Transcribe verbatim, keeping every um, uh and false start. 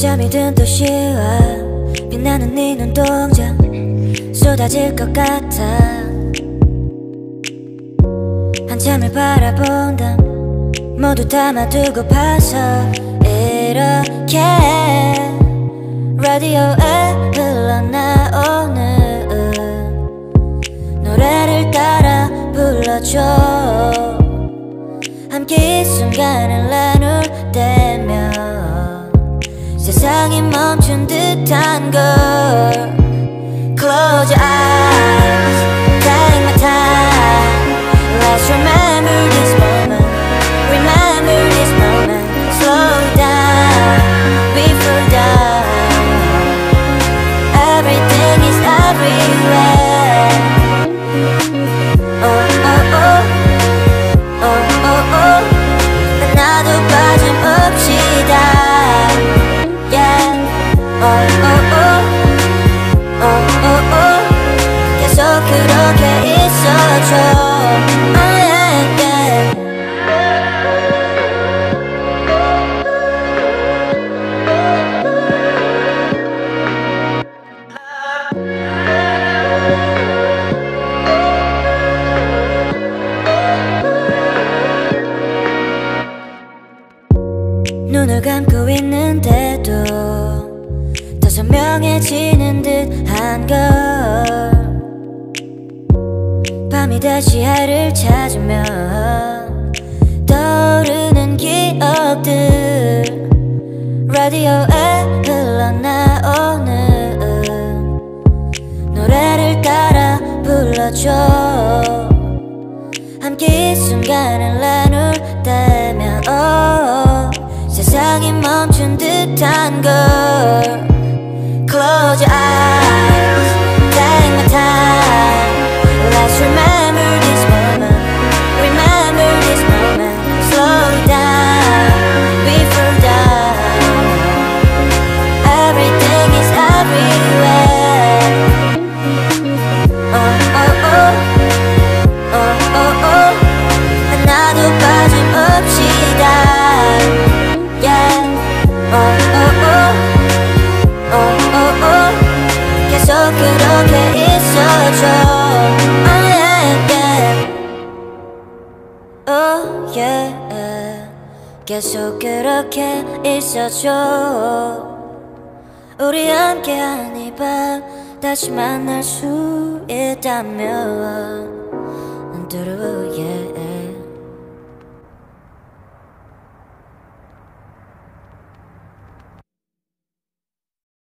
잠이 든 도시와 빛나는 네 눈동자 쏟아질 것 같아. 한참을 바라본다 모두 담아두고 봐서 이렇게 라디오에 흘러나오는 노래를 따라 불러줘. 함께 이 순간을 나눌 때면 세상이 멈춘 듯한 걸. Close your eyes, take my time. Let's remember this moment, remember this moment. Slow down, before down. Everything is everywhere. Oh, oh, oh, oh, oh, oh. 하나도 빠짐없이 다. Oh, oh, oh, oh, oh, oh. 계속 그렇게 있어줘. Oh, yeah, yeah. 눈을 감고 있는데도 더 선명해지는 듯한 걸. 밤이 다시 하루를 찾으면 떠오르는 기억들. 라디오에 흘러나오는 노래를 따라 불러줘. 함께 이 순간을 나눌 때면 oh, 세상이 멈춘 듯한 걸. Close your eyes, take my time. Let's remember this moment, remember this moment. Slow down, before down. Everything is everywhere. Oh, oh, oh, oh, oh, oh. 하나도 빠짐없이 다. Yeah, oh, oh, oh. Oh, oh, oh. 계속 그렇게 있어줘. Oh, yeah, yeah. Oh, yeah. 계속 그렇게 있어줘. 우리 함께한 이 밤 다시 만날 수 있다면. 뚜루, yeah.